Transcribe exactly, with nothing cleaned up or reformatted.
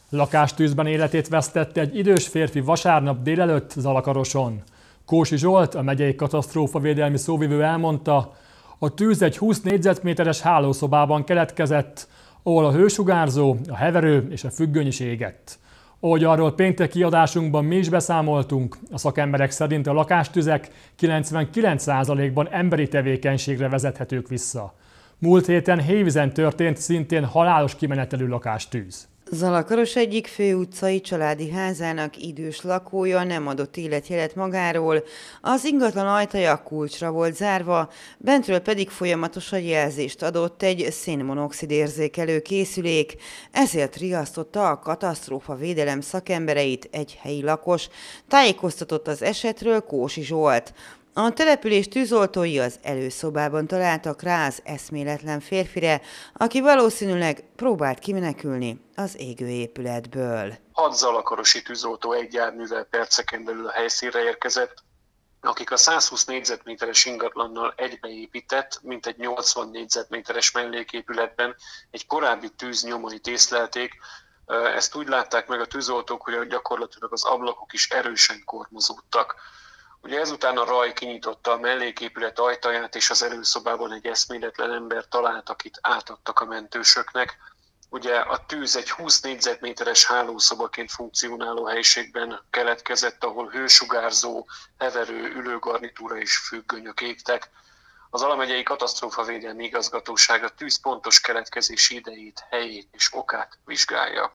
Lakástűzben életét vesztette egy idős férfi vasárnap délelőtt Zalakaroson. Kósi Zsolt, a megyei katasztrófavédelmi szóvivő elmondta, a tűz egy húsz négyzetméteres hálószobában keletkezett, ahol a hősugárzó, a heverő és a függöny is égett. Ahogy arról pénteki adásunkban mi is beszámoltunk, a szakemberek szerint a lakástüzek kilencvenkilenc százalékban emberi tevékenységre vezethetők vissza. Múlt héten Hévízen történt szintén halálos kimenetelű lakástűz. Zalakaros egyik főutcai családi házának idős lakója nem adott életjelet magáról, az ingatlan ajtaja kulcsra volt zárva, bentről pedig folyamatosan jelzést adott egy szénmonoxid érzékelő készülék, ezért riasztotta a katasztrófavédelem szakembereit egy helyi lakos, tájékoztatott az esetről Kósi Zsolt. A település tűzoltói az előszobában találtak rá az eszméletlen férfire, aki valószínűleg próbált kimenekülni az égő épületből. Hat zalakarosi tűzoltó egy járművel perceken belül a helyszínre érkezett, akik a százhúsz négyzetméteres ingatlannal egybeépített, mintegy nyolcvan négyzetméteres melléképületben egy korábbi tűz nyomait észlelték. Ezt úgy látták meg a tűzoltók, hogy gyakorlatilag az ablakok is erősen kormozódtak. Ugye ezután a raj kinyitotta a melléképület ajtaját, és az előszobában egy eszméletlen ember talált, akit átadtak a mentősöknek. Ugye a tűz egy húsz négyzetméteres hálószobaként funkcionáló helyiségben keletkezett, ahol hősugárzó, heverő, ülőgarnitúra és függönyök égtek. Az Zala megyei katasztrófavédelmi igazgatóság a tűz pontos keletkezési idejét, helyét és okát vizsgálja.